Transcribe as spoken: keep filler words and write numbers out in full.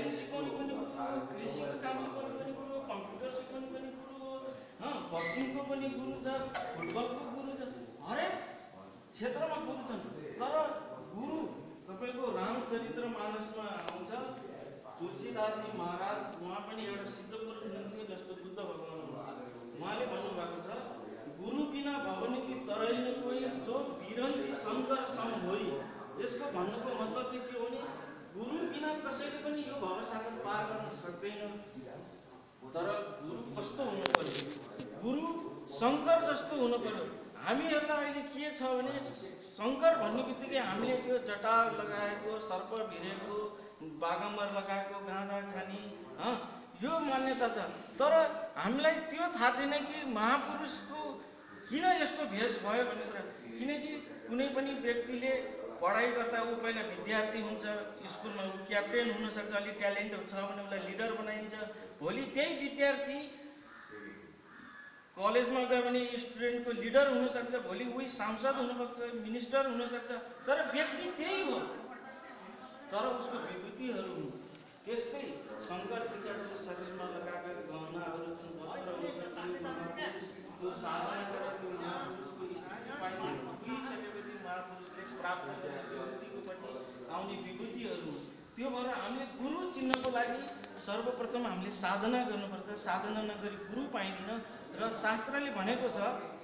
Driving सिकाउने पनि गुरु, कृषिको काम सिकाउने पनि गुरु, कम्प्युटर सिकाउने पनि गुरु हो, बक्सिङको पनि गुरु छ, फुटबलको गुरु छ, हरेक क्षेत्रमा गुरु छन्। तर गुरु तपाईँको रामचरित्र मानसमा आउँछ, तुलसीदासजी महाराज उहाँ पनि एउटा सिद्ध पुरुष हुनुहुन्थ्यो जस्तो बुद्ध भगवान हुनुहुन्थ्यो। उहाँले भन्नुभएको छ, गुरु बिना भवनीति तरैन कोही, जो बिरन्ती शङ्कर सम होइ। यसको भन्नुको मतलब चाहिँ के हो भने गुरु बिना कसैले पनि यो भवसागर पार गर्न सक्दैन। तर गुरु कस्तो हुनु पर्यो? गुरु शङ्कर जस्तो हुनु पर्यो। हामीहरूलाई अहिले के छ भने शङ्कर भन्ने बित्तिकै हामीले त्यो जटा लगाएको, सर्प भिरेको, बागम्बर लगाएको, गाँजा खाने यो मान्यता छ। तर हामीलाई त्यो थाहा छैन कि महापुरुषको किन यस्तो भेष भयो भन्ने कुरा। किनकि कुनै पनि व्यक्तिले पढाइ गर्दा ऊ पहिला विद्यार्थी हुन्छ, स्कुलमा ऊ क्याप्टेन हुनसक्छ, अलिक ट्यालेन्ट छ भने उसलाई लिडर बनाइन्छ। भोलि त्यही विद्यार्थी कलेजमा गयो भने स्टुडेन्टको लिडर हुनसक्छ, भोलि उही सांसद हुनसक्छ, मिनिस्टर हुनसक्छ। तर व्यक्ति त्यही हो, तर उसको विभूतिहरू हुन्। त्यस्तै शङ्करजीका जो शरीरमा लगाएका गहनाहरू छन्, वस्त्रहरू छन्, त्यो साधना गरेर त्यो महापुरुषको स्थिति पाइने पुगिसकेपछि महापुरुषले प्राप्त गर्ने विभूतिको पछि आउने विभूतिहरू हुन्। त्यो भएर हामीले गुरु चिन्नको लागि सर्वप्रथम हामीले साधना गर्नुपर्छ। साधना नगरी गुरु पाइँदैन। र शास्त्रले भनेको छ